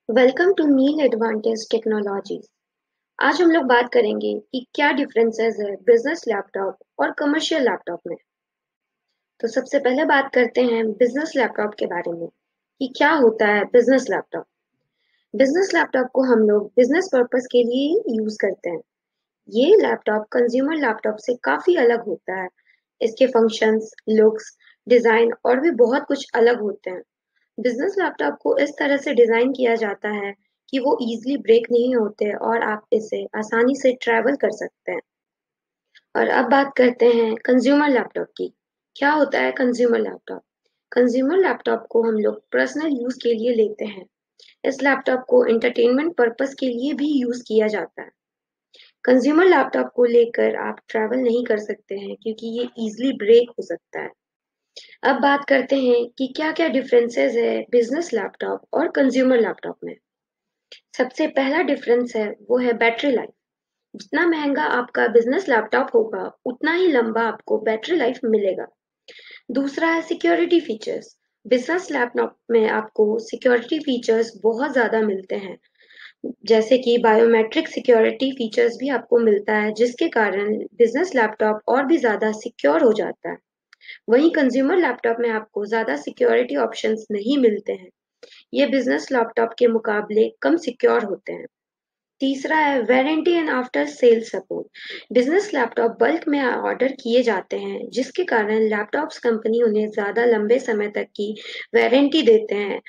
Welcome to Meal Advantage Technologies. आज हम लोग बात करेंगे कि क्या डिफरेंसेस है बिजनेस लैपटॉप और कमर्शियल लैपटॉप में। तो सबसे पहले बात करते हैं बिजनेस लैपटॉप के बारे में कि क्या होता है बिजनेस लैपटॉप। बिजनेस लैपटॉप को हम लोग बिजनेस पर्पस के लिए यूज करते हैं। ये लैपटॉप कंज्यूमर लैपटॉप से काफी अलग होता है। इसके फंक्शंस, लुक्स, डिजाइन और भी बहुत कुछ अलग होते हैं। बिजनेस लैपटॉप को इस तरह से डिजाइन किया जाता है कि वो इजीली ब्रेक नहीं होते और आप इसे आसानी से ट्रैवल कर सकते हैं। और अब बात करते हैं कंज्यूमर लैपटॉप की। क्या होता है कंज्यूमर लैपटॉप? कंज्यूमर लैपटॉप को हम लोग पर्सनल यूज के लिए लेते हैं। इस लैपटॉप को एंटरटेनमेंट पर्पस के लिए भी यूज किया जाता है। कंज्यूमर लैपटॉप को लेकर आप ट्रैवल नहीं कर सकते हैं क्योंकि ये इजीली ब्रेक हो सकता है। अब बात करते हैं कि क्या-क्या डिफरेंसेस है बिजनेस लैपटॉप और कंज्यूमर लैपटॉप में। सबसे पहला डिफरेंस है वो है बैटरी लाइफ। जितना महंगा आपका बिजनेस लैपटॉप होगा उतना ही लंबा आपको बैटरी लाइफ मिलेगा। दूसरा है सिक्योरिटी फीचर्स। बिजनेस लैपटॉप में आपको सिक्योरिटी फीचर्स बहुत ज्यादा मिलते हैं, जैसे कि बायोमेट्रिक सिक्योरिटी फीचर्स भी आपको मिलता है, जिसके कारण बिजनेस लैपटॉप और भी ज्यादा सिक्योर हो जाता है। वहीं कंज्यूमर लैपटॉप में आपको ज्यादा सिक्योरिटी ऑप्शंस नहीं मिलते हैं। ये बिजनेस लैपटॉप के मुकाबले कम सिक्योर होते हैं। तीसरा है warranty and after sale support. Business laptop bulk में ऑर्डर किए जाते हैं, जिसके कारण लैपटॉप्स कंपनी उन्हें ज्यादा लंबे समय तक की वारंटी देते हैं।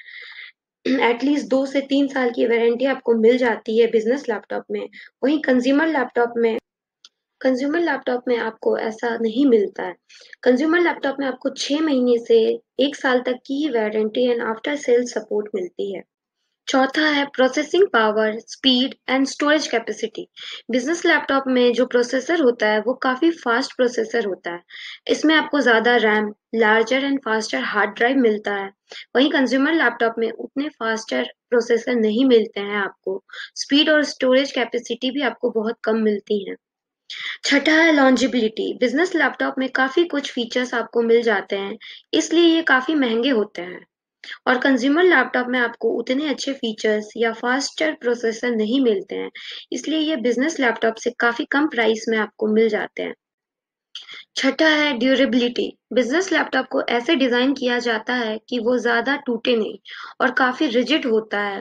एटलीस्ट 2 से 3 साल की वारंटी आपको मिल जाती है बिजनेस लैपटॉप में। वहीं कंज्यूमर लैपटॉप में आपको ऐसा नहीं मिलता है। कंज्यूमर लैपटॉप में आपको 6 महीने से 1 साल तक की ही warranty and after sale support मिलती है। चौथा है processing power, speed and storage capacity. Business laptop में जो प्रोसेसर होता है वो काफी फास्ट प्रोसेसर होता है। इसमें आपको ज्यादा RAM, larger and faster hard drive मिलता है। वहीं कंज्यूमर लैपटॉप में उतने फास्टर प्रोसेसर नहीं मिलते हैं आपको। स्पीड और स्टोरेज कैपेसिटी भी आपको बहुत कम मिलती है। छठा है लॉन्जिबिलिटी। बिजनेस लैपटॉप में काफी कुछ फीचर्स आपको मिल जाते हैं, इसलिए ये काफी महंगे होते हैं। और कंज्यूमर लैपटॉप में आपको उतने अच्छे फीचर्स या फास्टर प्रोसेसर नहीं मिलते हैं, इसलिए ये बिजनेस लैपटॉप से काफी कम प्राइस में आपको मिल जाते हैं। छठा है ड्यूरेबिलिटी। बिजनेस लैपटॉप को ऐसे डिजाइन किया जाता है कि वो ज्यादा टूटे नहीं और काफी रिजिड होता है।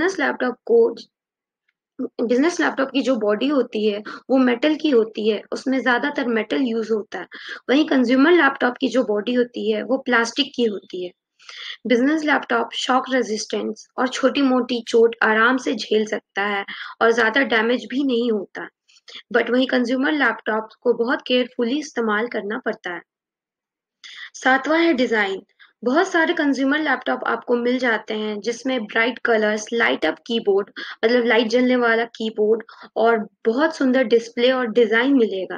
बिजनेस लैपटॉप की जो बॉडी होती है वो मेटल की होती है, उसमें ज्यादातर मेटल यूज होता है। वहीं कंज्यूमर लैपटॉप की जो बॉडी होती है वो प्लास्टिक की होती है। बिजनेस लैपटॉप शॉक रेजिस्टेंस और छोटी मोटी चोट आराम से झेल सकता है और ज्यादा डैमेज भी नहीं होता। बट वहीं कंज्यूमर लैपटॉप को बहुत केयरफुली इस्तेमाल करना पड़ता है। सातवां है डिजाइन। बहुत सारे कंज्यूमर लैपटॉप आपको मिल जाते हैं जिसमें bright colours, light up keyboard, मतलब लाइट जलने वाला कीबोर्ड और बहुत सुंदर डिस्प्ले और डिजाइन मिलेगा।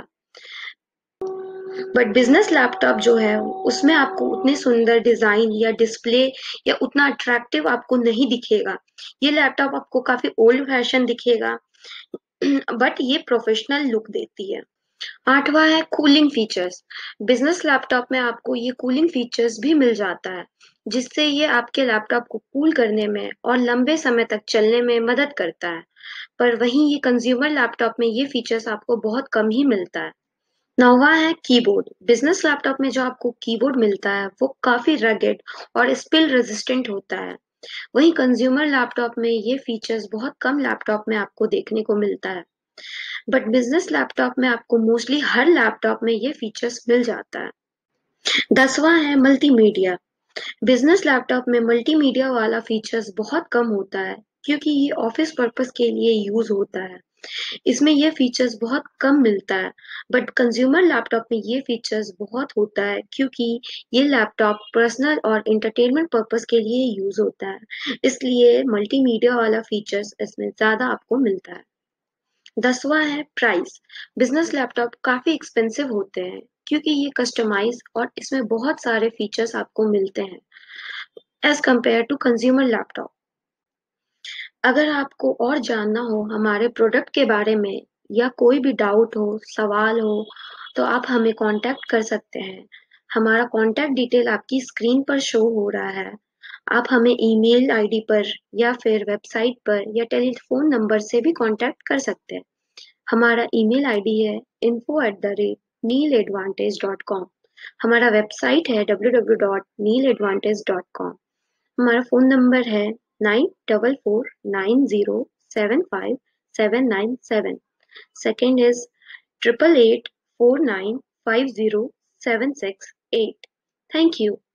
बट बिजनेस लैपटॉप जो है उसमें आपको उतने सुंदर डिजाइन या डिस्प्ले या उतना अट्रैक्टिव आपको नहीं दिखेगा। ये लैपटॉप आपको काफी ओल्ड फैशन दिखेगा, बट ये प्रोफेशनल लुक देती है। आठवां है कूलिंग फीचर्स। बिजनेस लैपटॉप में आपको ये कूलिंग फीचर्स भी मिल जाता है, जिससे ये आपके लैपटॉप को कूल करने में और लंबे समय तक चलने में मदद करता है। पर वहीं ये कंज्यूमर लैपटॉप में ये फीचर्स आपको बहुत कम ही मिलता है। नौवां है कीबोर्ड। बिजनेस लैपटॉप में जो आपको कीबोर्ड मिलता है वो काफी रगेड और स्पिल रेजिस्टेंट होता है। वहीं कंज्यूमर लैपटॉप में ये फीचर्स बहुत कम लैपटॉप में आपको देखने को मिलता है। बट बिजनेस लैपटॉप में आपको मोस्टली हर लैपटॉप में ये फीचर्स मिल जाता है। 10वां है मल्टीमीडिया। बिजनेस लैपटॉप में मल्टीमीडिया वाला फीचर्स बहुत कम होता है, क्योंकि ये ऑफिस पर्पस के लिए यूज होता है। इसमें ये फीचर्स बहुत कम मिलता है। बट कंज्यूमर लैपटॉप में ये फीचर्स बहुत होता है, क्योंकि ये लैपटॉप पर्सनल और एंटरटेनमेंट पर्पस के लिए यूज होता है, इसलिए मल्टीमीडिया वाला फीचर्स इसमें ज्यादा आपको मिलता है। 10वां है प्राइस। बिजनेस लैपटॉप काफी एक्सपेंसिव होते हैं, क्योंकि ये कस्टमाइज और इसमें बहुत सारे फीचर्स आपको मिलते हैं as compare to consumer laptop. अगर आपको और जानना हो हमारे प्रोडक्ट के बारे में या कोई भी डाउट हो, सवाल हो, तो आप हमें कांटेक्ट कर सकते हैं। हमारा कांटेक्ट डिटेल आपकी स्क्रीन पर शो हो रहा है। आप हमें ईमेल आईडी पर या फिर वेबसाइट पर या टेलीफोन नंबर से भी कांटेक्ट कर सकते हैं। हमारा ईमेल आईडी है info@neeladvantage.com। हमारा वेबसाइट है www.neeladvantage.com। हमारा फ़ोन नंबर है 9449075797। Second is 8884950768। Thank you.